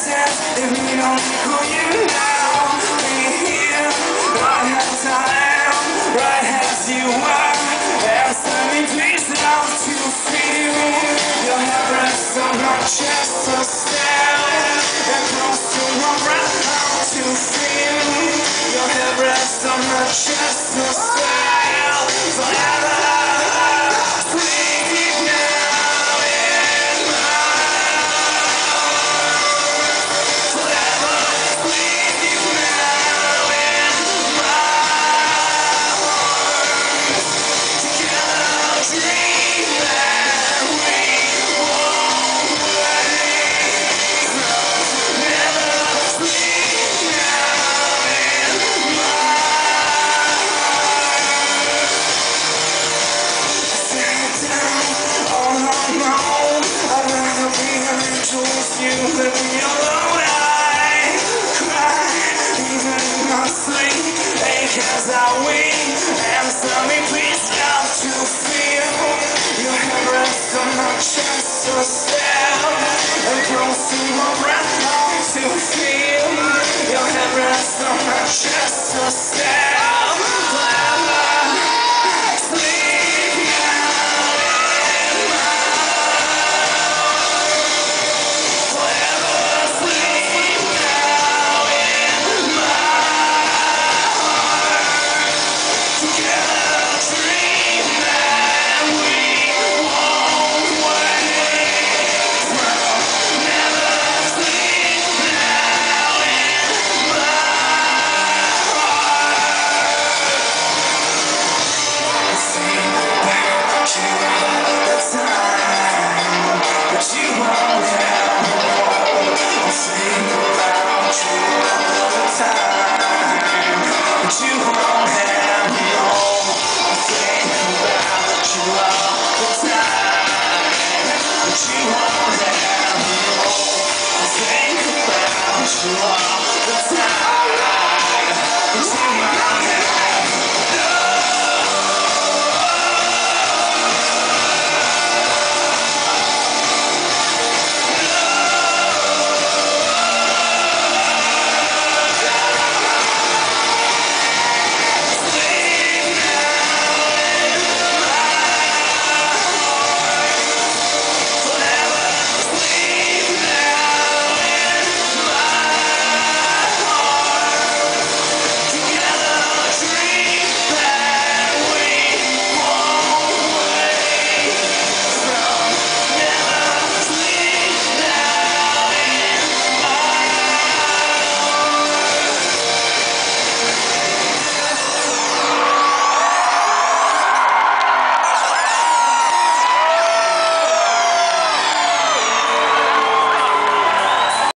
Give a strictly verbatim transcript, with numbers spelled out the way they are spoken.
sense if we don't call you now. Be here, right as I am, right as you are. Answer me please, love to feel your head rests on my chest to stand and close to my breath. Love to feel your head rests on my chest to stand forever. You leave me alone, I cry, even in my sleep, ache as I weep. Answer me please, love to feel your hand rests on my chest so still, and close to my breath, love to feel your hand rests on my chest so still.